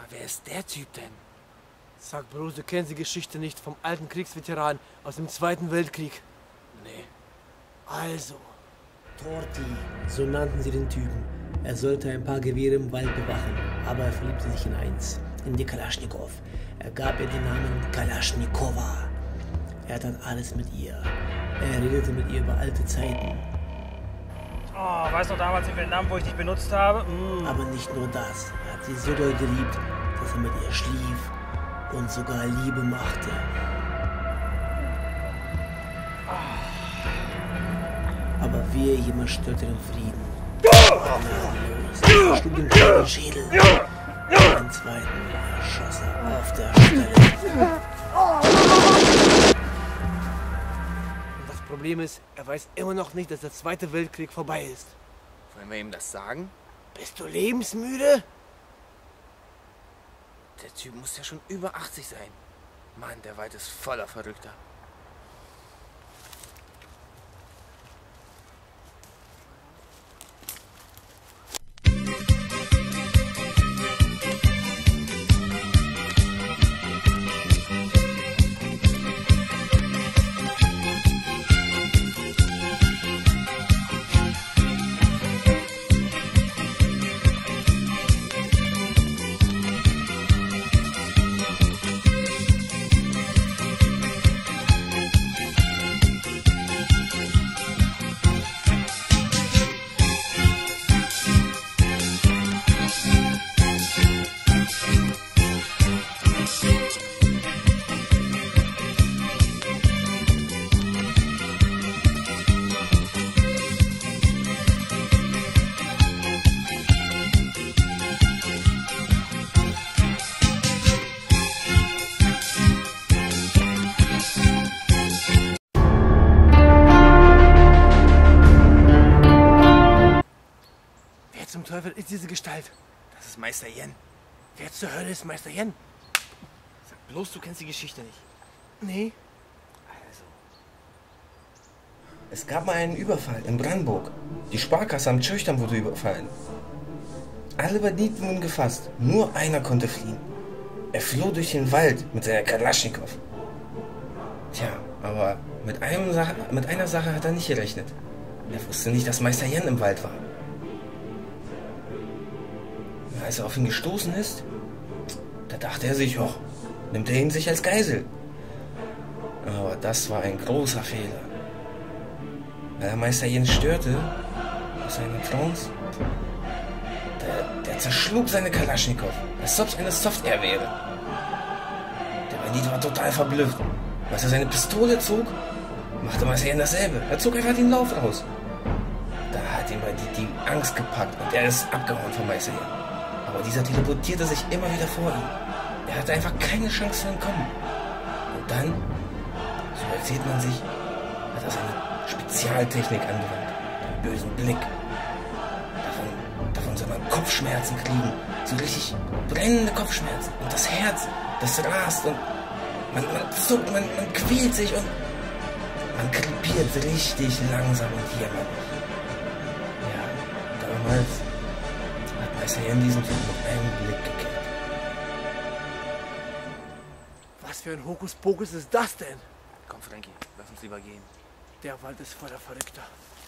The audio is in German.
wer ist der Typ denn? Sag bloß, du kennst die Geschichte nicht vom alten Kriegsveteran aus dem Zweiten Weltkrieg. Nee. Also. Torti, so nannten sie den Typen. Er sollte ein paar Gewehre im Wald bewachen, aber er verliebte sich in eins, in die Kalaschnikow. Er gab ihr den Namen Kalaschnikowa. Er tat alles mit ihr. Er redete mit ihr über alte Zeiten. Oh, weißt du noch damals in Vietnam, wo ich dich benutzt habe? Aber nicht nur das. Er hat sie so doll geliebt, dass er mit ihr schlief und sogar Liebe machte. Aber wehe, jemand störte den Frieden. Er schlug ihm den Schädel. Den zweiten erschoss er auf der Stelle. Und das Problem ist, er weiß immer noch nicht, dass der Zweite Weltkrieg vorbei ist. Wollen wir ihm das sagen? Bist du lebensmüde? Der Typ muss ja schon über 80 sein. Mann, der Wald ist voller Verrückter. Zum Teufel ist diese Gestalt? Das ist Meister Yen. Wer zur Hölle ist Meister Yen? Sag bloß, du kennst die Geschichte nicht. Nee. Also. Es gab mal einen Überfall in Brandenburg. Die Sparkasse am Tschöchtern wurde überfallen. Alle Banditen wurden gefasst. Nur einer konnte fliehen. Er floh durch den Wald mit seiner Kalaschnikow. Tja, aber mit einer Sache hat er nicht gerechnet. Er wusste nicht, dass Meister Yen im Wald war. Als er auf ihn gestoßen ist, da dachte er sich, oh, nimmt er ihn sich als Geisel. Aber das war ein großer Fehler. Weil er Meister Yen störte, aus seiner Trance, der zerschlug seine Kalaschnikow, als ob es eine Software wäre. Der Bandit war total verblüfft. Als er seine Pistole zog, machte Meister Yen dasselbe. Er zog einfach den Lauf raus. Da hat den Bandit die Angst gepackt und er ist abgehauen von Meister Yen. Aber dieser teleportierte sich immer wieder vor ihm. Er hatte einfach keine Chance zu entkommen. Und dann, so erzählt man sich, hat er seine Spezialtechnik angewandt. Den bösen Blick. Davon soll man Kopfschmerzen kriegen. So richtig brennende Kopfschmerzen. Und das Herz, das rast und man zuckt, man quält sich und man krepiert richtig langsam und jämmerlich. Ja, damals Meister Yen diesen Typ mit einem Blick gekillt. Was für ein Hokuspokus ist das denn? Komm, Frankie, lass uns lieber gehen. Der Wald ist voller Verrückter.